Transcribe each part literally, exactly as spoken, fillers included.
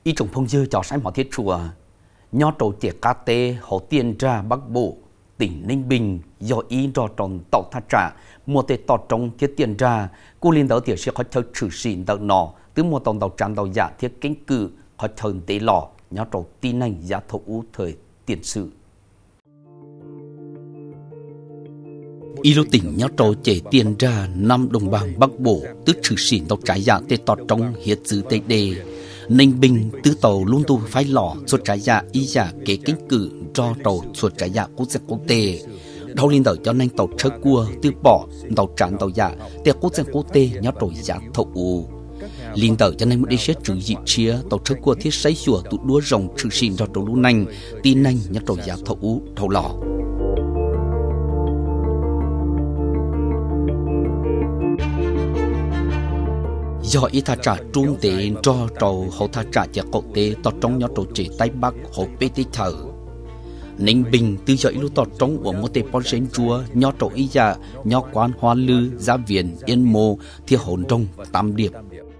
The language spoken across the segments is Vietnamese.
ý trùng phong dư cho sai mỏ thiết chùa nhó trầu trẻ cá tê hồ tiên ra bắc bộ tỉnh Ninh Bình do ý do tròn tàu thắt trả mua tê tọt trong thiết tiền ra cô liên đầu tiểu sẽ có chơi trừ xỉn đợt nọ từ mua tàu tàu tràn tàu giả thiết cánh cự có chơi tế lò nhó trầu tin này giá thấu ú thời tiền sự ý lô tỉnh nhó trầu trẻ tiền ra năm đồng bằng bắc bộ tức trừ xỉn tàu trái giả tê tọt trong hiệt dư tây đề Ninh Bình tứ tàu luôn tu phái lò suốt trái dạ ý giả kế kính cử do tàu suốt trái dạ quốc gia quốc tế đầu liên đời cho nên tàu chơi cua từ bỏ tàu tràn tàu dạ tiệc quốc gia quốc tế nhớ tàu giả thấu liên đời cho nên một đi xét trừ dị chia tàu chơi cua thiết sấy sủa tụ đua rồng trừ xin do tàu lũ nành tin nành nhớ tàu giả thấu thấu lò do ý thà trả trung tế cho trầu hậu thà trả cho cậu tế tọt trong nhóm trầu chế Tây Bắc hậu bê tế thở Ninh Bình từ giờ ý lúc tọt trong của một tế bó rên chúa nhóm trầu ý dạ nhóm quán hoa lư gia viện yên mô thì hồn trong tam điệp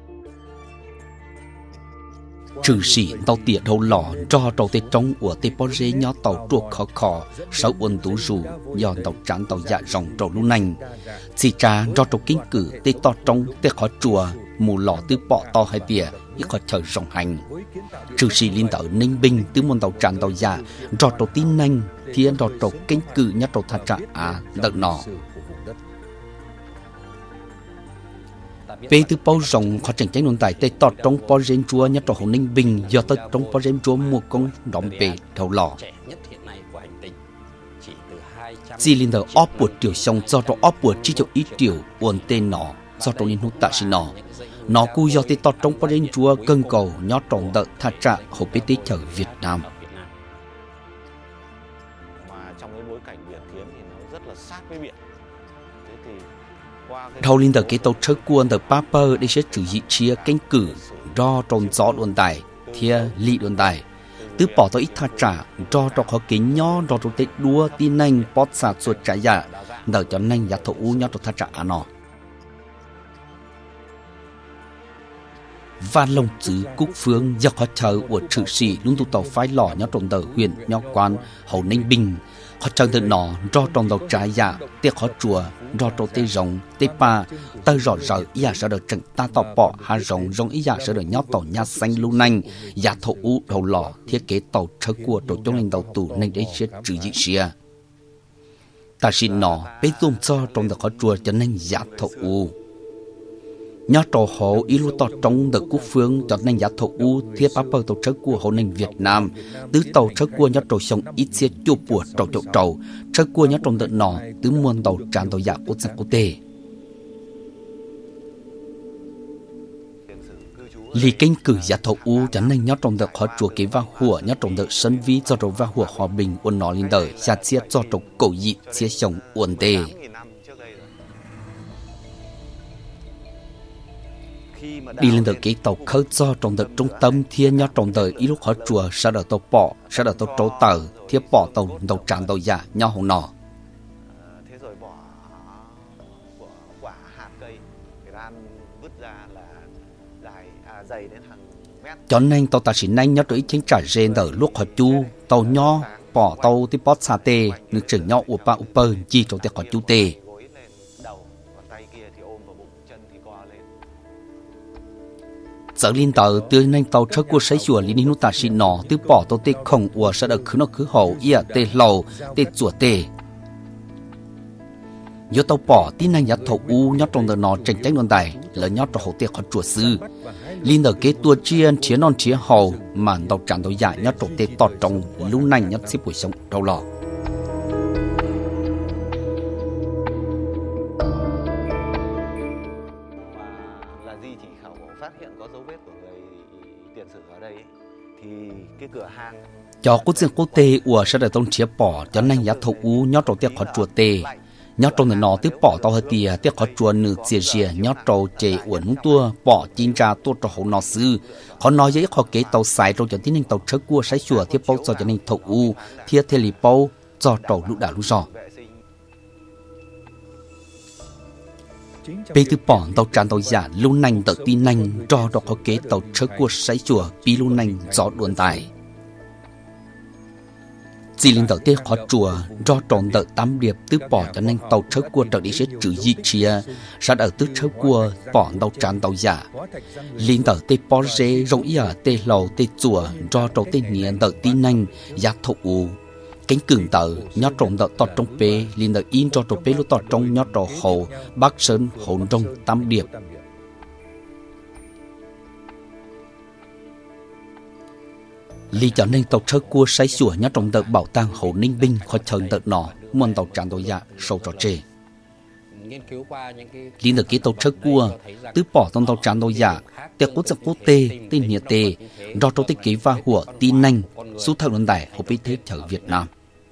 trừ sĩ tàu tiệt đầu lò cho trầu tế trong của tế bó rên nhóm tàu chuộc khó khó sáu uốn tú rủ do tàu trán tàu dạ rồng trầu lưu nành chỉ trả cho trầu kinh cử tế tọt trong tế khó chùa mù lò từ bỏ to hai bìa ít có chờ rộng hành trừ sĩ liên tàu Ninh Bình từ môn tàu tràn tàu giả rọt tàu tin nhanh thiên rọt tàu kinh cử nhất tàu thà trả à đợt nọ về từ bao rộng khó chẳng tránh luận tại tây tọt trong bao rên chúa nhất tàu Ninh Bình do tới trong bao rên chúa mua công đóng bể đầu lò chỉ liên tàu óp buộc tiểu xong do tàu óp buộc chỉ cho ít tiểu uốn tên nọ do tàu liên hút tạ xin nọ nó cú do tây tọt trong bao rên chúa cân cầu nhót tròn đợt thà trả hộp bê tê chở Việt Nam trong cái bối cảnh biển kiếm thì nó rất là sát với biển. Thâu liên tờ cái tàu chơi cuốn tờ Papa để xét trừ dị chia cánh cử do tròn gió luận tài thia lị luận tài từ bỏ tàu ít thà trả do trò khó kính nhó do trò tết đua tin nhanh bót sạt suốt trái dạ đợi cho nhanh giá thấu u nhó trò thà trả nó và lồng chữ Cúc Phương do khó chờ của trừ sĩ luôn tụ tàu phái lò nhó tròn tờ huyện nhó quan hậu Ninh Bình họ chẳng được nọ do trong đầu trái dạ tiếc họ chùa do trong tê rồng tê pa tơ rõ rõ ý à sẽ được trận ta tỏ bỏ hà rồng rồng ý à sẽ được nhót tàu nhà xanh lưu nanh giả thổ u đầu lò thiết kế tàu车của tổ trong lên đầu tù nên để chết trừ dị xìa ta xin nọ bế tùm cho trong đầu họ chùa cho nên giả thổ u nhớ trò hộ ý lưu tọt trong đợt quốc phương cho nên giá thổ u thiết bắp bờ tàu chất của hộ nền Việt Nam tứ tàu chất của nhớ trò sông ít xe chua bùa trầu trầu trầu chất của nhớ trong đợt nọ tứ muôn tàu tràn tàu dạ quốc gia quốc tế lý kinh cử giá thổ u cho nên nhớ trong đợt họ chùa kế va hùa nhớ trong đợt sân vi cho trầu va hùa hòa bình uốn nọ lên đời xa chia cho trầu cổ dị chia sông uốn tê đi lên được cái tàu khơi do trong đợt trung tâm thiên nhớ trong đời ít lúc họ chùa sau đó tàu bỏ sau đó tàu trâu tờ thiết bỏ tàu tàu tràn tàu giả nhau hồng nọ thế rồi bỏ bỏ quả hạt cây người ta vứt ra là dài à, dày đến hàng mét cho nên tàu ta chỉ nhanh nhớ tới chính trả rên ở lúc họ chu tàu nho bỏ tàu tiếp bót sa tê nước chừng nhau upa upa chi trong tiệc họ chu tê giờ liên tàu từ nên tàu chơi của sấy chùa liên nút ta xin nọ từ bỏ tàu tê không ủa sẽ được khứ nó khứ hậu ia tê lầu tê chùa tê do tàu bỏ tin năng giá thầu u nhót trong đời nọ tranh tranh luận tài là nhót trong hậu tê khó chùa sư liên ở cái tua chiên chiến non chiến hậu mà tàu tràn tàu dài nhót trong tê tọt trong lúc này nhót xếp buổi sống đầu lò cho quốc dân quốc tế ủa sẽ được tôn chia bỏ cho nên giá thầu u nhót trong tiệc khó chùa tê nhót trong đời nọ tiếp bỏ tàu hơi tìa tiệc khó chùa nửa chia chia nhót trong chế uẩn hung tua bỏ chín ra tua trong hậu nọ sư họ nói với họ kế tàu xài trong cho tin nên tàu chơi cua sấy chùa tiếp bao cho cho nên thầu u thiết thế lì bao cho tàu lũ đảo lũ giò Bê tư bỏ tàu tràn tàu giả lưu nành tàu tin nành cho đó có kế tàu chớ của sấy chùa bí lưu nành gió đuôn tài. Chỉ linh tàu tê khó chùa do tròn tàu tám điệp tư bỏ cho nên tàu chớ của trở đi sẽ trừ di chia sát ở tư chớ của bỏ tàu tràn tàu giả. Linh tàu tê bỏ rê rộng ý ở tê lầu tê chùa do trâu tê nghiền tàu tin nành giác thụ u. Cánh cường tàu nhó trộn tàu tọt trong bê linh tàu in cho trâu bê lúc tọt trong nhó trâu hồ bác sơn hồn trong tám điệp. Lý cho nên tàu chớ cua say sủa nhớ trong tờ bảo tàng Hồ Ninh Bình khỏi chân tờ nọ muôn tàu tràn tàu dạ sâu trò chê. Lý được ký tàu chớ cua tứ bỏ tàu tàu tràn tàu dạ tiệc quốc gia quốc tế tên nghĩa tê do trâu tích ký và hùa tin nanh số thảo luận đại của bí thế chở Việt Nam.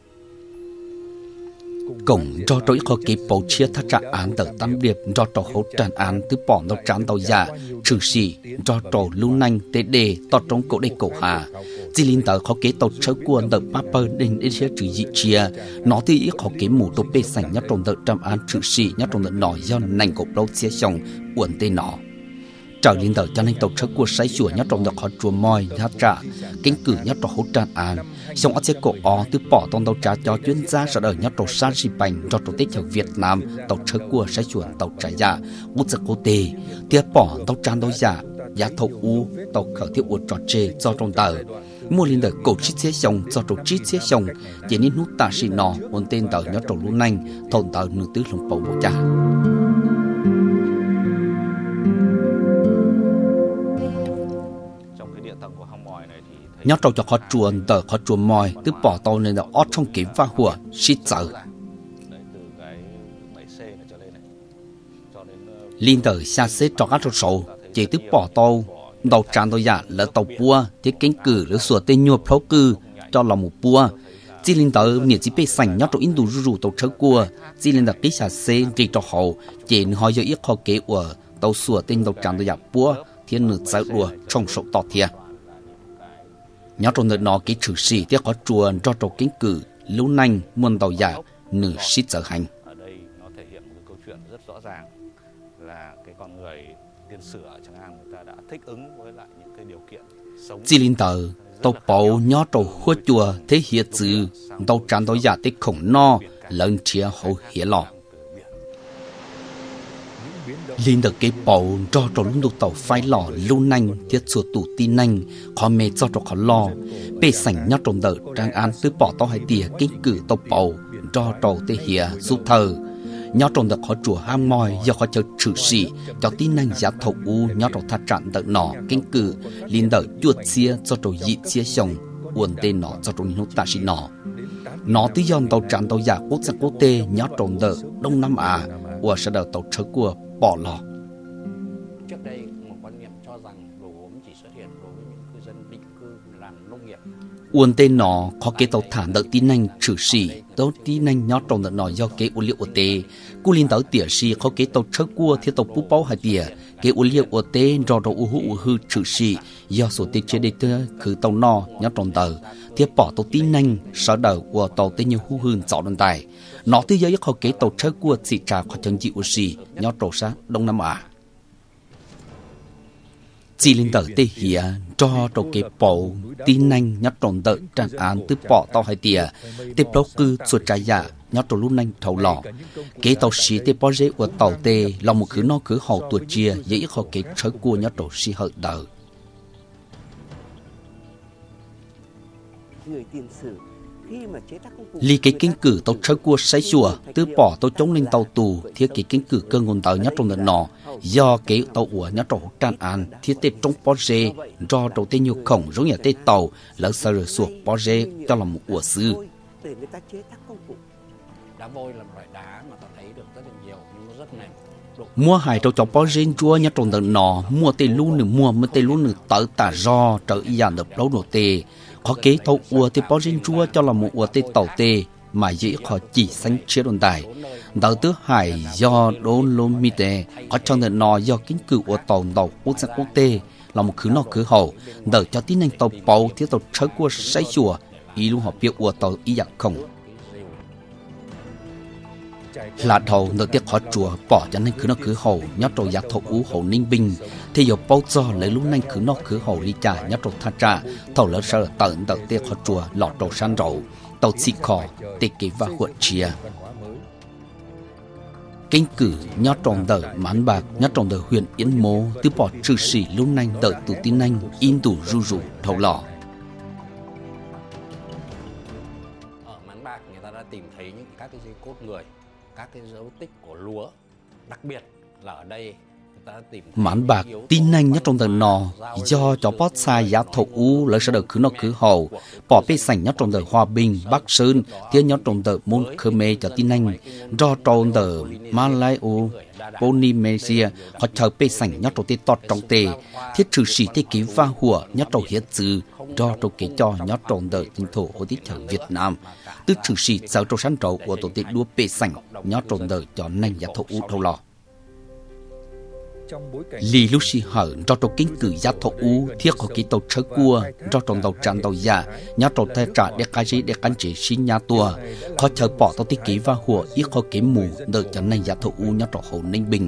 Cổng do trâu khó ký bầu chia thắt trả án tờ tam điệp do trâu hỗ tràn án tứ bỏ tàu tràn tàu dạ trừ sĩ do trâu lưu nanh tế đề tọt trong cổ đề cổ hà. Chỉ linh tờ khó kế tàu chớ cuốn tờ paper đến đến xe trừ dị chia nó thì ít khó kế mù tàu bê sảnh nhất trong tờ trăm án trừ sĩ nhất trong tờ nọ do nành cổ lâu xe xong uẩn tên nó trở linh tờ cho nên tàu chớ cuốn say sủa nhất trong tờ khó chùa mòi hát trả kinh cử nhất trong hỗ tràn án xong ở xe cổ ó từ bỏ tàu tàu trả cho chuyên gia sở đời nhất trong san xì bành cho tàu tết chở Việt Nam tàu chớ cuốn say sủa tàu trả giả quốc gia quốc tế tiếp bỏ tàu tràn tàu giả giá thầu u tàu khởi thiết uất trò chê do trong tờ mua linh đời cổ chít xe xong do trò chít xe xong chỉ nên nút ta xì nọ ôn tên tờ nhớ trò luôn nanh thôn tờ nửa tứ lồng bầu một cha nhớ trò cho khó chuồn tờ khó chuồn mòi cứ bỏ tàu nên là ót trong kiếm pha hùa xít sợ linh đời xa xếp cho các trò sổ chỉ tức bỏ tàu tàu tràn tàu giả là tàu bua thiết cánh cử để sửa tên nhua pháo cư cho là một bua chỉ linh tờ nhiệt chỉ bê sành nhót trong in đủ rủ tàu chớ cua chỉ linh tờ ký xả xe chỉ cho hậu chỉ hỏi do ít khó kế của tàu sửa tên tàu tràn tàu giả bua thiên nửa sáu đùa trong sổ tọt thiệt nhót trong đợt nó cái trừ sĩ tiếc có chuồn cho tàu cánh cử lưu nanh muôn tàu giả nửa xít giờ hành ở đây nó thể hiện một câu chuyện rất rõ ràng là cái con người tiên sử ở Tràng An người ta đã thích ứng với lại những cái điều kiện sống. Chỉ linh tờ tàu bảo nhó tàu hua chùa thế hiện chữ tàu tràn tàu giả tích khổng no lần chia hậu hiển lọ. Linh được cái bảo cho tàu lung tàu phai lọ lưu nanh thiết sửa tủ tin nanh khó mê cho tàu khó lo bê sảnh nhó tàu đỡ Tràng An tứ bỏ tàu hai tỉa kinh cử tàu bảo cho tàu thế hiển giúp thờ nhớ trong được khó chùa ham mòi do khó chờ trừ sĩ cho tin năng giá thầu u nhớ trong thắt trạng đợt nọ kinh cử liên đợi chuột xia cho trò dị xia xong uẩn tên nọ cho trong những ta sĩ nọ nó tí dọn tàu trạng tàu giả quốc gia quốc tế nhớ trong đợt Đông Nam Á của sẽ đợt tàu chớ của bỏ lò. Trước đây một quan niệm cho rằng đồ gốm chỉ xuất hiện đối với những cư dân định cư làm nông nghiệp. Uốn tên nó có kế tàu thản đợt tin năng trừ sĩ tàu tin năng nhót trong đợt nó do kế uốn liệu ở tê cú liên tàu tỉa sĩ có kế tàu chớ cua thiết tàu bút bao hai tỉa kế uốn liệu ở tê do đầu u hữu hư trừ sĩ do số tê chế đề tơ khử tàu no nhót trong tàu thiết bỏ tàu tin năng sở đầu của tàu tê nhiều hữu hương dạo đơn tài nó tư giới có kế tàu chớ cua sĩ trà có chân dị u sĩ nhót trổ sát Đông Nam Á chỉ linh tờ tê hìa cho trò kế bộ tin năng nhát tròn tờ Tràng An từ bỏ tàu hai tỉa tiếp đó cư suốt trái giả nhát trò lúc nanh thầu lọ kế tàu xí tê bỏ rễ của tàu tê là một khứ nó khứ hậu tuột chia dễ khó kế chớ cua nhát trò xí hợi đỡ Lý cái kinh cử tàu chớ cua say chùa từ bỏ tàu chống lên tàu tù thiết cái kinh cử cơ ngôn tàu nhát trong đợt nọ do cái tàu ủa nhát trong Tràng An thiết tê trong bó rê do tàu tê nhiều khổng giống như tê tàu lỡ sơ rửa suộc bó rê cho là một ủa sư Đá vôi là một loại đá mà ta thấy được rất là nhiều nhưng nó rất mềm. Mua hải trâu chó bó rên chua nhát trong đợt nọ mua tê lú nửa mua mua tê lú nửa tớ tà do trở y dàn được lâu nổ tê có kế tàu ủa tê bó rên chua cho là một ủa tê tàu tê mà dễ khó chỉ sánh chế đồn tài đợt tứ hải do đôn lô mi tê có trong đợt nọ do kính cử ủa tàu tàu quốc gia quốc tế là một khứ nọ khứ hậu đợt cho tin anh tàu bầu thiết tàu chớ của say chùa ý luôn họ biết ủa tàu ý dạng không là đầu đầu tiên họ chùa bỏ cho nên cứ nó cứ hậu nhớ trâu giá thổ ú hậu ninh bình thì giờ bao giờ lấy lúc này cứ nó cứ hậu đi trả nhớ trâu tha trả thầu lỡ sợ tận đầu tiên họ chùa lọt trâu san rậu tàu xịt cỏ tê kế và huận chia kinh cử nhớ trồng đời mãn bạc nhớ trồng đời huyện Yến Mô từ bỏ trừ sĩ lúc này đợi tụ tin anh in tủ ru rủ thầu lò. Ở Mãn Bạc người ta đã tìm thấy những các cái di cốt người, các cái dấu tích của lúa, đặc biệt là ở đây Mãn Bạc tin anh nhớ trong đời nọ do cho bót xa giá thổ u lấy sẽ được cứ nó cứ hậu bỏ bê sảnh nhớ trong đời Hòa Bình Bắc Sơn thiết nhớ trong đời môn Khmer cho tin anh do trong đời Malay u Polynesia họ chờ bê sảnh nhớ trong tê tọt trong tê thiết trừ sĩ thế ký va hùa nhớ trong hiết dư do trong kế cho nhớ trong đời chính thổ ở tiết chờ Việt Nam tức trừ sĩ sáu trong sẵn trầu của tổ tiết đua bê sảnh nhớ trong đời cho nành giá thổ u thâu lò. Lý lúc xì hở do trong kính cử giá thổ u thiết có ký tàu chớ cua do trong đầu tràn đầu già nhớ trong tay trả để cái gì để cắn chỉ xin nhà tua khó chờ bỏ tàu tiết ký và hùa ít khó ký mù đợi cho nên giá thổ u nhớ trong hồ Ninh Bình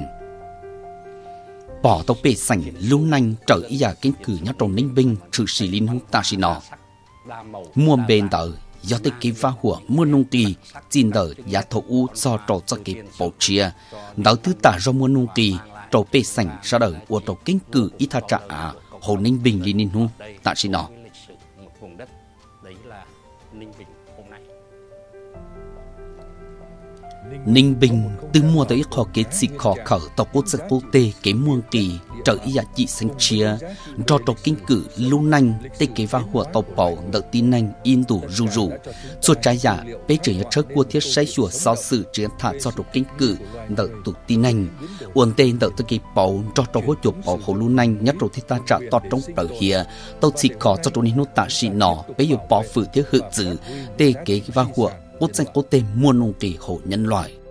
bỏ tàu bê sảnh lưu nanh trở ý giả kính cử nhớ trong Ninh Bình trừ sĩ linh hung ta xin nọ mua bền tờ do tiết ký và hùa mua nông kỳ xin đợi giá thổ u do trò cho ký bổ chia đảo thứ tả do mua nông kỳ trâu bê sảnh ra đời của trâu kinh cử ít tha trả hồ Ninh Bình đi ninh hung tạ xin nọ. Ninh Bình từ mua tới kho kết xịt kho khở tàu cốt sắc quốc tế kế muôn kỳ trở ý giá trị xanh chia cho trâu kinh cử lưu nanh tê kế va hùa tàu bầu đợi tin nanh in tủ ru rủ suốt trái giả bế trở nhật trớt của thiết say chùa so sự chiến thả cho trâu kinh cử đợi tủ tin nanh uốn tên đợi tới kỳ bầu cho trâu hốt chuột bầu hồ lưu nanh nhất trâu thiết ta trả tọt trong tờ hìa tàu xịt kho cho trâu ninh nút tạ xị nọ bế dù bỏ phử thiết hự dữ tê kế va hùa quốc danh quốc tế muôn nông kỳ hộ nhân loại.